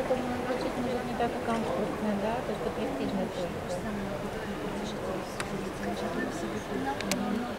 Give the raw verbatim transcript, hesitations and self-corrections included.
думаю, звучит, может, не так и комфортно, да? То, что престижно только.